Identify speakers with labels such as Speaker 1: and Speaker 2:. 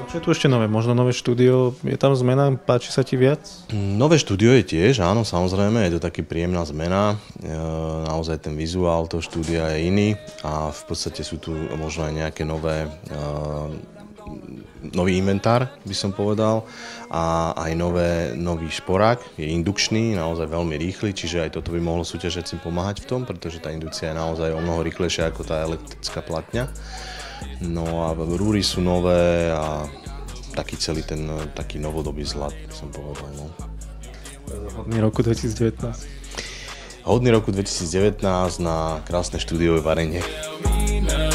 Speaker 1: Čo je tu ešte nové? Možno nové štúdio, je tam zmena, páči sa ti viac?
Speaker 2: Nové štúdio je tiež, áno, samozrejme, je to taký príjemná zmena. Naozaj ten vizuál toho štúdia je iný a v podstate sú tu možno aj nejaké nový inventár, by som povedal, a aj nový šporák, je indukčný, naozaj veľmi rýchly, čiže aj toto by mohlo súťažiacim pomáhať v tom, pretože tá indukcia je naozaj o mnoho rýchlejšia ako tá elektrická platňa. No a rúry sú nové a taký celý ten taký novodobý zlat, by som povedal. No.
Speaker 1: Hodný roku 2019.
Speaker 2: Hodný roku 2019 na krásne štúdiové varenie.